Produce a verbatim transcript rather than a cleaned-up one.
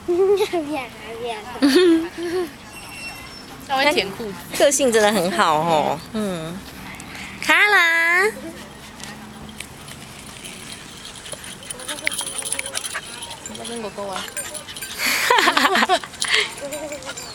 他会舔裤子， 个性真的很好哦。嗯，Carla， 你在跟狗狗玩。